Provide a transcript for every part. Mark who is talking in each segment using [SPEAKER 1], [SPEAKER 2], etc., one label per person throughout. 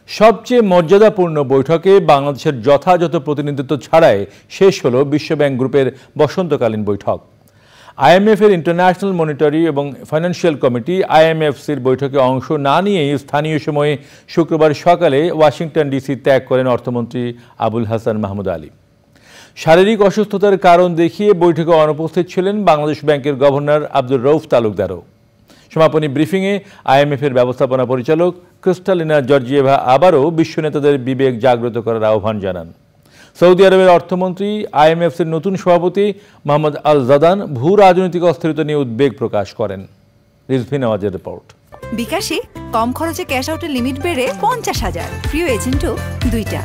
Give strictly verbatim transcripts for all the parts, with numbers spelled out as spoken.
[SPEAKER 1] সবচেয়ে মর্যাদাপূর্ণ বৈঠকে বাংলাদেশের যথাযথ প্রতিনিধিত্ব ছাড়াই শেষ হলো বিশ্বব্যাংক গ্রুপের বসন্তকালীন বৈঠক। আইএমএফ এর ইন্টারন্যাশনাল মনিটারি এবং ফাইন্যান্সিয়াল কমিটি আইএমএফসির বৈঠকে অংশ না নিয়েই স্থানীয় সময়ে শুক্রবার সকালে ওয়াশিংটন ডিসি ত্যাগ করেন অর্থমন্ত্রী আবুল হাসান মাহমুদ আলী। শারীরিক অসুস্থতার কারণ দেখিয়ে বৈঠকে অনুপস্থিত ছিলেন বাংলাদেশ ব্যাংকের গভর্নর আব্দুর রউফ তালুকদারও। সমাপনী ব্রিফিংয়ে আইএমএফ এর ব্যবস্থাপনা পরিচালক ক্রিস্টালিনা জর্জিয়েভা আবারও বিশ্ব নেতাদের বিবেক জাগ্রত করার আহ্বান জানান। সৌদি আরবের অর্থমন্ত্রী আইএমএফের নতুন সভাপতি মোহাম্মদ আল জাদান ভূ রাজনৈতিক অস্থিরতা নিয়ে উদ্বেগ প্রকাশ করেন। রিজভি নওয়াজের রিপোর্ট।
[SPEAKER 2] বিকাশে কম খরচে ক্যাশ আউটের লিমিট বেড়ে পঞ্চাশ হাজার, প্রিয় এজেন্টও দুইটা।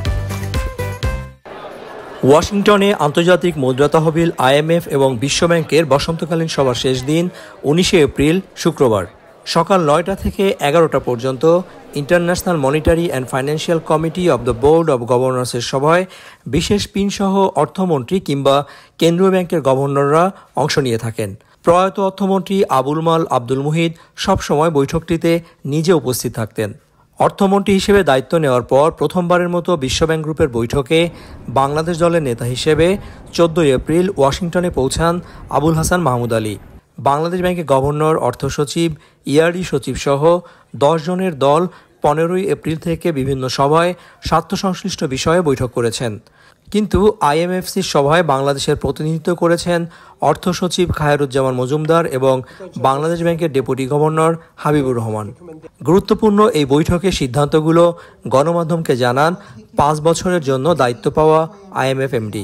[SPEAKER 3] ওয়াশিংটনে আন্তর্জাতিক মুদ্রা তহবিল আইএমএফ এবং বিশ্বব্যাংকের বসন্তকালীন সভার শেষ দিন উনিশে এপ্রিল শুক্রবার সকাল নয়টা থেকে এগারোটা পর্যন্ত international monetary and financial committee of the board of গভর্নর্সের সভায় বিশেষ পিনসহ অর্থমন্ত্রী কিংবা কেন্দ্রীয় ব্যাংকের গভর্নররা অংশ নিয়ে থাকেন। প্রয়াত অর্থমন্ত্রী আবুল মাল আব্দুল মুহিত সবসময় বৈঠকটিতে নিজে উপস্থিত থাকতেন। অর্থমন্ত্রী হিসেবে দায়িত্ব নেওয়ার পর প্রথমবারের মতো বিশ্বব্যাংক গ্রুপের বৈঠকে বাংলাদেশ দলের নেতা হিসেবে চোদ্দই এপ্রিল ওয়াশিংটনে পৌঁছান আবুল হাসান মাহমুদ আলী। বাংলাদেশ ব্যাংকের গভর্নর, অর্থ সচিব, ইআরডি সচিব সহ দশ জনের দল পনেরোই এপ্রিল থেকে বিভিন্ন সভায় স্বার্থ সংশ্লিষ্ট বিষয়ে বৈঠক করেছেন। কিন্তু আইএমএফসির সভায় বাংলাদেশের প্রতিনিধিত্ব করেছেন অর্থ সচিব খায়রুজ্জামান মজুমদার এবং বাংলাদেশ ব্যাংকের ডেপুটি গভর্নর হাবিবুর রহমান। গুরুত্বপূর্ণ এই বৈঠকের সিদ্ধান্তগুলো গণমাধ্যমকে জানান পাঁচ বছরের জন্য দায়িত্ব পাওয়া IMF MD.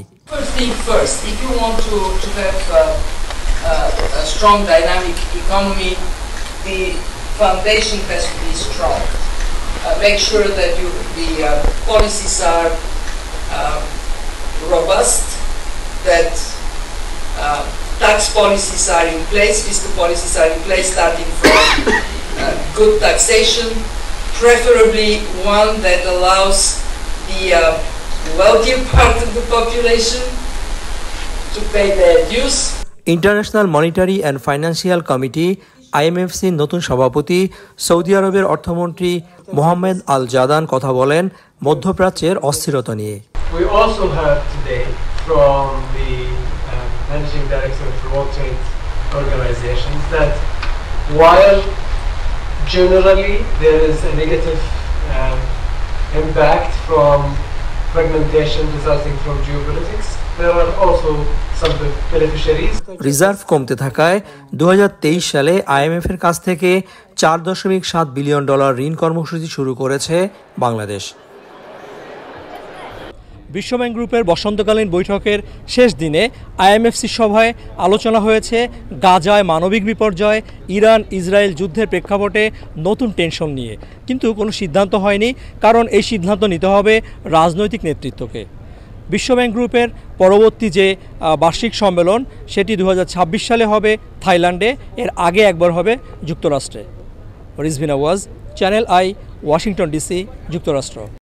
[SPEAKER 4] A strong dynamic economy, the foundation has to be strong. Uh, make sure that you, the uh, policies are uh, robust, that uh, tax policies are in place, fiscal policies are in place, starting from uh, good taxation, preferably one that allows the uh, wealthier part of the population to pay their dues.
[SPEAKER 3] International monetary and financial committee আইএমএফসির নতুন সভাপতি Saudi আরবের অর্থমন্ত্রী মোহাম্মদ আল জাদান কথা বলেন মধ্যপ্রাচ্যের অস্থিরতা নিয়ে।
[SPEAKER 5] We also heard today from the um, managing director of World Trade Organization that while generally there is a negative um, impact from fragmentation resulting from geopolitics, there are also some beneficiaries.
[SPEAKER 3] Reserve কমতে থাকায় দু হাজার তেইশ সালে IMF এর কাছ থেকে চার দশমিক সাত বিলিয়ন ডলার ঋণ কর্মসূচি শুরু করেছে বাংলাদেশ। বিশ্বব্যাংক গ্রুপের বসন্তকালীন বৈঠকের শেষ দিনে আইএমএফসি সভায় আলোচনা হয়েছে গাজায় মানবিক বিপর্যয়, ইরান ইসরায়েল যুদ্ধের প্রেক্ষাপটে নতুন টেনশন নিয়ে। কিন্তু কোনো সিদ্ধান্ত হয়নি, কারণ এই সিদ্ধান্ত নিতে হবে রাজনৈতিক নেতৃত্বকে। বিশ্বব্যাংক গ্রুপের পরবর্তী যে বার্ষিক সম্মেলন সেটি দু হাজার ছাব্বিশ সালে হবে থাইল্যান্ডে, এর আগে একবার হবে যুক্তরাষ্ট্রে। Rizvi Nawaz, channel I, Washington DC, যুক্তরাষ্ট্র।